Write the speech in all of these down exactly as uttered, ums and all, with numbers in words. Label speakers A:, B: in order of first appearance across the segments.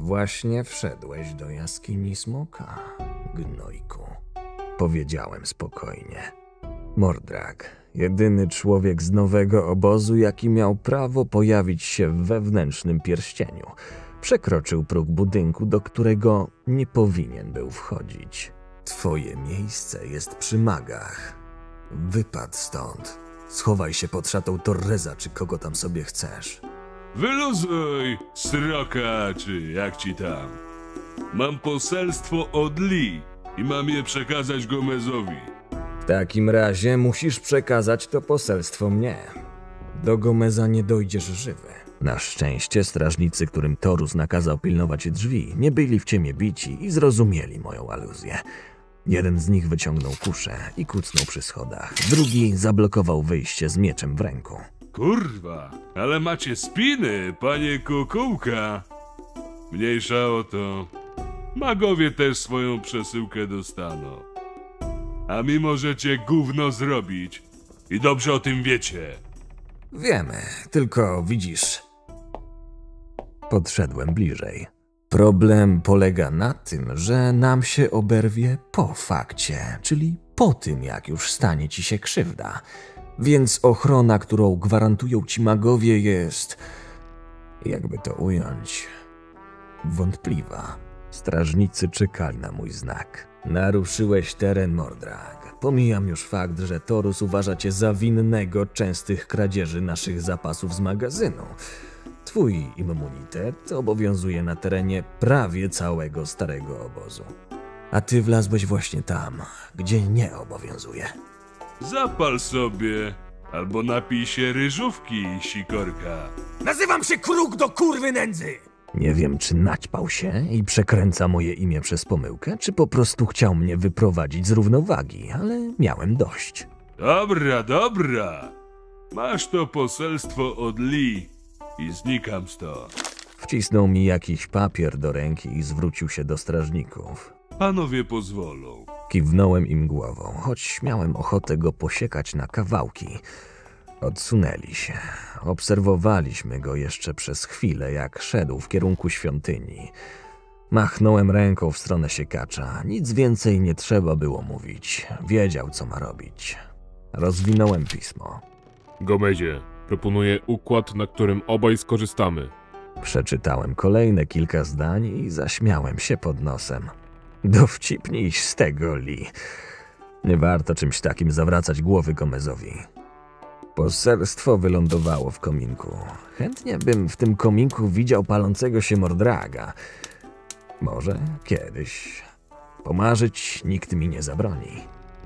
A: Właśnie wszedłeś do jaskini smoka, gnojku. Powiedziałem spokojnie. Mordrag, jedyny człowiek z nowego obozu, jaki miał prawo pojawić się w wewnętrznym pierścieniu, przekroczył próg budynku, do którego nie powinien był wchodzić. Twoje miejsce jest przy magach. Wypadł stąd. Schowaj się pod szatą Torreza, czy kogo tam sobie chcesz.
B: Wyluzuj, sroka, czy jak ci tam. Mam poselstwo od Lee i mam je przekazać Gomezowi.
A: W takim razie musisz przekazać to poselstwo mnie. Do Gomeza nie dojdziesz żywy. Na szczęście strażnicy, którym Torus nakazał pilnować drzwi, nie byli w ciemię bici i zrozumieli moją aluzję. Jeden z nich wyciągnął kuszę i kucnął przy schodach. Drugi zablokował wyjście z mieczem w ręku.
B: Kurwa, ale macie spiny, panie kukułka. Mniejsza o to. Magowie też swoją przesyłkę dostaną. A mi możecie gówno zrobić. I dobrze o tym wiecie.
A: Wiemy, tylko widzisz... Podszedłem bliżej. Problem polega na tym, że nam się oberwie po fakcie, czyli po tym, jak już stanie ci się krzywda. Więc ochrona, którą gwarantują ci magowie, jest... jakby to ująć... wątpliwa. Strażnicy czekali na mój znak. Naruszyłeś teren, Mordrag. Pomijam już fakt, że Torus uważa cię za winnego częstych kradzieży naszych zapasów z magazynu. Twój immunitet obowiązuje na terenie prawie całego starego obozu. A ty wlazłeś właśnie tam, gdzie nie obowiązuje.
B: Zapal sobie, albo napij się ryżówki, sikorka.
A: Nazywam się Kruk do kurwy nędzy! Nie wiem, czy naćpał się i przekręca moje imię przez pomyłkę, czy po prostu chciał mnie wyprowadzić z równowagi, ale miałem dość.
B: Dobra, dobra. Masz to poselstwo od Lee i znikam stąd.
A: Wcisnął mi jakiś papier do ręki i zwrócił się do strażników.
B: Panowie pozwolą.
A: Kiwnąłem im głową, choć miałem ochotę go posiekać na kawałki. Odsunęli się. Obserwowaliśmy go jeszcze przez chwilę, jak szedł w kierunku świątyni. Machnąłem ręką w stronę siekacza. Nic więcej nie trzeba było mówić. Wiedział, co ma robić. Rozwinąłem pismo.
C: Gomezie, proponuję układ, na którym obaj skorzystamy.
A: Przeczytałem kolejne kilka zdań i zaśmiałem się pod nosem. Dowcipnij z tego, Lee. Nie warto czymś takim zawracać głowy Gomezowi. Poselstwo wylądowało w kominku. Chętnie bym w tym kominku widział palącego się Mordraga. Może kiedyś. Pomarzyć nikt mi nie zabroni.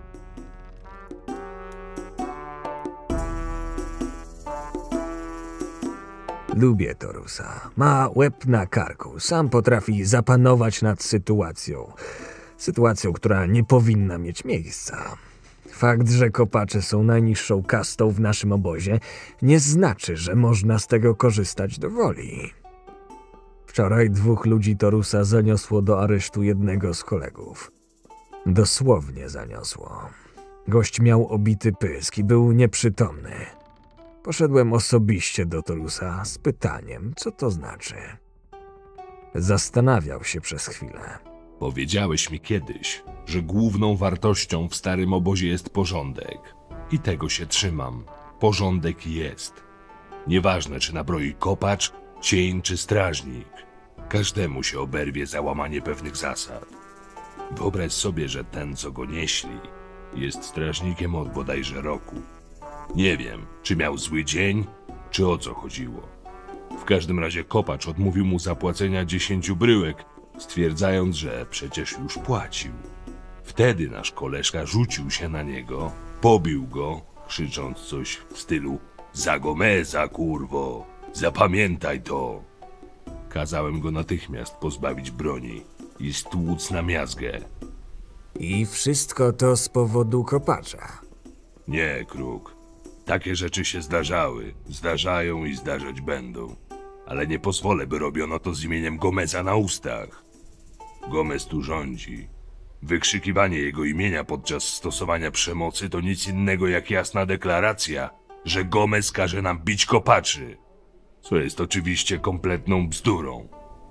A: Lubię Torusa. Ma łeb na karku. Sam potrafi zapanować nad sytuacją. Sytuacją, która nie powinna mieć miejsca. Fakt, że kopacze są najniższą kastą w naszym obozie, nie znaczy, że można z tego korzystać do woli. Wczoraj dwóch ludzi Torusa zaniosło do aresztu jednego z kolegów. Dosłownie zaniosło. Gość miał obity pysk i był nieprzytomny. Poszedłem osobiście do Torusa z pytaniem, co to znaczy. Zastanawiał się przez chwilę.
D: Powiedziałeś mi kiedyś, że główną wartością w starym obozie jest porządek. I tego się trzymam. Porządek jest. Nieważne, czy nabroi kopacz, cień czy strażnik. Każdemu się oberwie za łamanie pewnych zasad. Wyobraź sobie, że ten, co go nieśli, jest strażnikiem od bodajże roku. Nie wiem, czy miał zły dzień, czy o co chodziło. W każdym razie kopacz odmówił mu zapłacenia dziesięciu bryłek, stwierdzając, że przecież już płacił. Wtedy nasz koleżka rzucił się na niego, pobił go, krzycząc coś w stylu „Za Gomeza, kurwo! Zapamiętaj to!” Kazałem go natychmiast pozbawić broni i stłuc na miazgę.
A: I wszystko to z powodu kopacza.
D: Nie, Kruk. Takie rzeczy się zdarzały, zdarzają i zdarzać będą. Ale nie pozwolę, by robiono to z imieniem Gomeza na ustach. Gomez tu rządzi. Wykrzykiwanie jego imienia podczas stosowania przemocy to nic innego jak jasna deklaracja, że Gomez każe nam bić kopaczy. Co jest oczywiście kompletną bzdurą.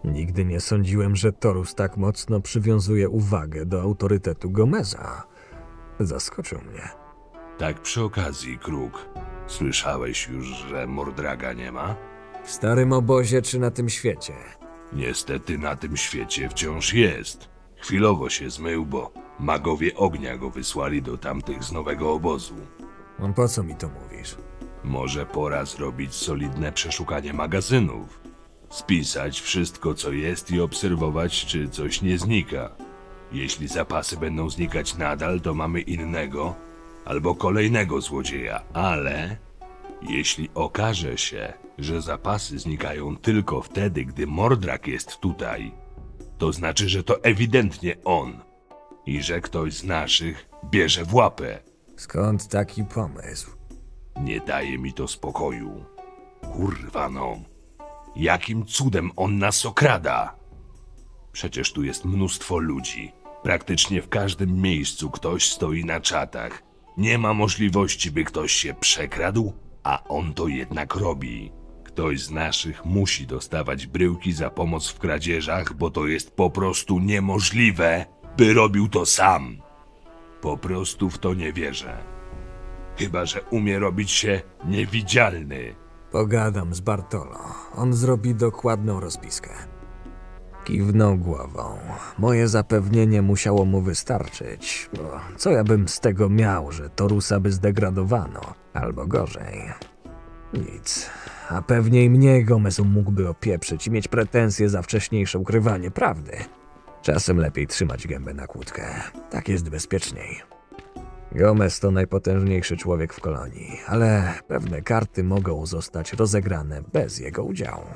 A: Nigdy nie sądziłem, że Torus tak mocno przywiązuje uwagę do autorytetu Gomeza. Zaskoczył mnie.
D: Tak przy okazji, Kruk, słyszałeś już, że Mordraga nie ma?
A: W starym obozie czy na tym świecie?
D: Niestety na tym świecie wciąż jest. Chwilowo się zmył, bo magowie ognia go wysłali do tamtych z nowego obozu.
A: No po co mi to mówisz?
D: Może pora zrobić solidne przeszukanie magazynów. Spisać wszystko, co jest i obserwować, czy coś nie znika. Jeśli zapasy będą znikać nadal, to mamy innego albo kolejnego złodzieja, ale jeśli okaże się, że zapasy znikają tylko wtedy, gdy Mordrak jest tutaj, to znaczy, że to ewidentnie on i że ktoś z naszych bierze w łapę.
A: Skąd taki pomysł?
D: Nie daje mi to spokoju. Kurwa no. Jakim cudem on nas okrada? Przecież tu jest mnóstwo ludzi. Praktycznie w każdym miejscu ktoś stoi na czatach. Nie ma możliwości, by ktoś się przekradł, a on to jednak robi. Ktoś z naszych musi dostawać bryłki za pomoc w kradzieżach, bo to jest po prostu niemożliwe, by robił to sam. Po prostu w to nie wierzę. Chyba że umie robić się niewidzialny.
A: Pogadam z Bartolo. On zrobi dokładną rozpiskę. Kiwnął głową. Moje zapewnienie musiało mu wystarczyć, bo co ja bym z tego miał, że Torusa by zdegradowano, albo gorzej. Nic. A pewnie i mnie Gomez mógłby opieprzyć i mieć pretensje za wcześniejsze ukrywanie prawdy. Czasem lepiej trzymać gębę na kłódkę. Tak jest bezpieczniej. Gomez to najpotężniejszy człowiek w kolonii, ale pewne karty mogą zostać rozegrane bez jego udziału.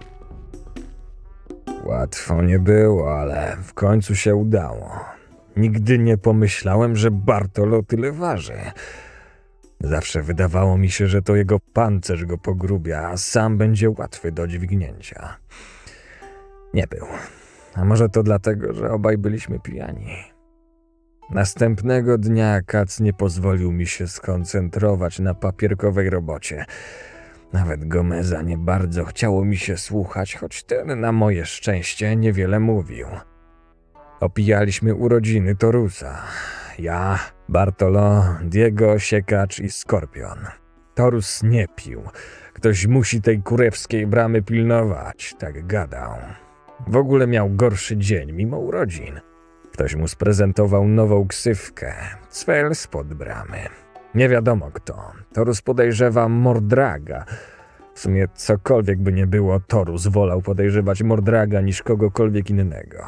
A: Łatwo nie było, ale w końcu się udało. Nigdy nie pomyślałem, że Bartolo tyle waży. Zawsze wydawało mi się, że to jego pancerz go pogrubia, a sam będzie łatwy do dźwignięcia. Nie był. A może to dlatego, że obaj byliśmy pijani. Następnego dnia Kac nie pozwolił mi się skoncentrować na papierkowej robocie. Nawet Gomeza nie bardzo chciało mi się słuchać, choć ten na moje szczęście niewiele mówił. Opijaliśmy urodziny Torusa. Ja, Bartolo, Diego, Siekacz i Skorpion. Torus nie pił. Ktoś musi tej kurewskiej bramy pilnować, tak gadał. W ogóle miał gorszy dzień, mimo urodzin. Ktoś mu sprezentował nową ksywkę, Cwel spod bramy. Nie wiadomo kto. Torus podejrzewa Mordraga. W sumie cokolwiek by nie było, Torus wolał podejrzewać Mordraga niż kogokolwiek innego.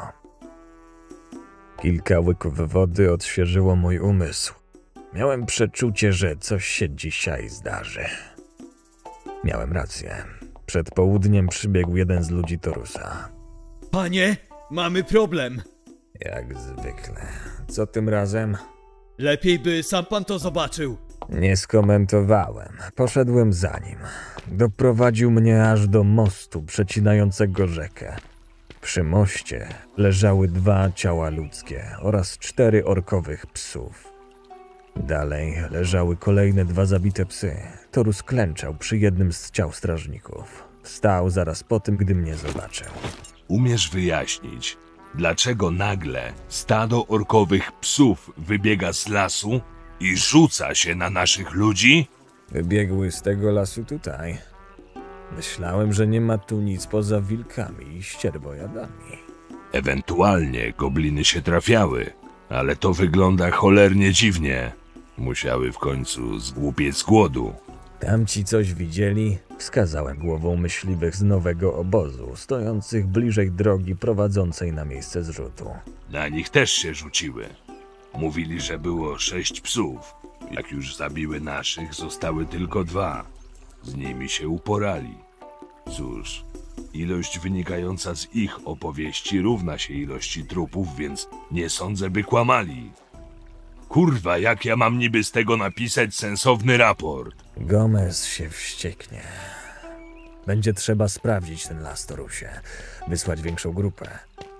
A: Kilka łyków wody odświeżyło mój umysł. Miałem przeczucie, że coś się dzisiaj zdarzy. Miałem rację. Przed południem przybiegł jeden z ludzi Torusa.
E: Panie, mamy problem.
A: Jak zwykle. Co tym razem?
E: Lepiej by sam pan to zobaczył.
A: Nie skomentowałem. Poszedłem za nim. Doprowadził mnie aż do mostu przecinającego rzekę. Przy moście leżały dwa ciała ludzkie oraz cztery orkowych psów. Dalej leżały kolejne dwa zabite psy. Torus klęczał przy jednym z ciał strażników. Wstał zaraz po tym, gdy mnie zobaczył.
D: Umiesz wyjaśnić, dlaczego nagle stado orkowych psów wybiega z lasu i rzuca się na naszych ludzi?
A: Wybiegły z tego lasu tutaj. Myślałem, że nie ma tu nic poza wilkami i ścierbojadami.
D: Ewentualnie gobliny się trafiały, ale to wygląda cholernie dziwnie. Musiały w końcu zgłupieć z głodu.
A: Tamci coś widzieli? Wskazałem głową myśliwych z nowego obozu, stojących bliżej drogi prowadzącej na miejsce zrzutu.
D: Na nich też się rzuciły. Mówili, że było sześć psów. Jak już zabiły naszych, zostały tylko dwa. Z nimi się uporali. Cóż, ilość wynikająca z ich opowieści równa się ilości trupów, więc nie sądzę, by kłamali. Kurwa, jak ja mam niby z tego napisać sensowny raport?
A: Gomez się wścieknie. Będzie trzeba sprawdzić ten las, Torusie. Wysłać większą grupę.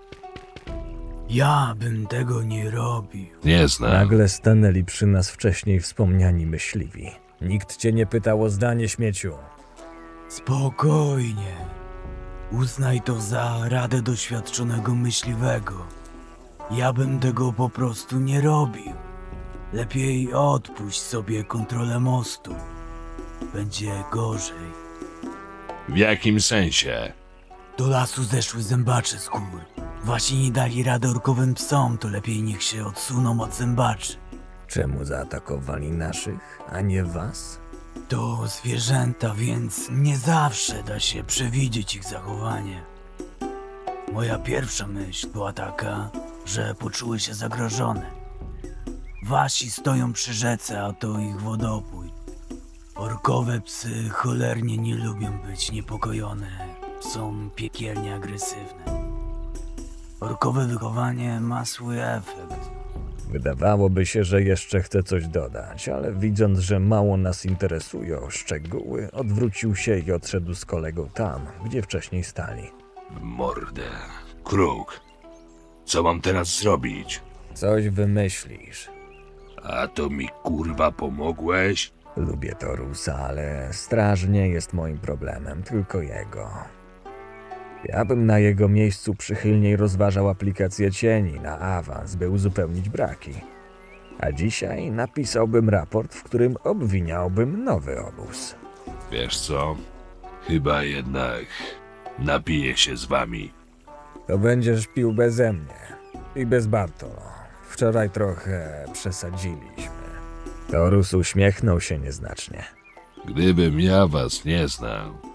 E: Ja bym tego nie robił.
D: Nie znam.
A: Nagle stanęli przy nas wcześniej wspomniani myśliwi. Nikt cię nie pytał o zdanie, śmieciu.
E: Spokojnie. Uznaj to za radę doświadczonego myśliwego. Ja bym tego po prostu nie robił. Lepiej odpuść sobie kontrolę mostu. Będzie gorzej.
D: W jakim sensie?
E: Do lasu zeszły zębacze z gór. Właśnie nie dali rady orkowym psom, to lepiej niech się odsuną od zębaczy.
A: Czemu zaatakowali naszych, a nie was?
E: To zwierzęta, więc nie zawsze da się przewidzieć ich zachowanie. Moja pierwsza myśl była taka, że poczuły się zagrożone. Wasi stoją przy rzece, a to ich wodopój. Orkowe psy cholernie nie lubią być niepokojone. Są piekielnie agresywne. Orkowe wychowanie ma swój efekt.
A: Wydawałoby się, że jeszcze chce coś dodać, ale widząc, że mało nas interesują szczegóły, odwrócił się i odszedł z kolegą tam, gdzie wcześniej stali.
D: W mordę. Kruk. Co mam teraz zrobić?
A: Coś wymyślisz.
D: A to mi kurwa pomogłeś?
A: Lubię Torusa, ale straż nie jest moim problemem, tylko jego. Ja bym na jego miejscu przychylniej rozważał aplikację cieni na awans, by uzupełnić braki. A dzisiaj napisałbym raport, w którym obwiniałbym nowy obóz.
D: Wiesz co? Chyba jednak napiję się z wami.
A: To będziesz pił beze mnie i bez Bartolo. Wczoraj trochę przesadziliśmy. Torus uśmiechnął się nieznacznie.
D: Gdybym ja was nie znał,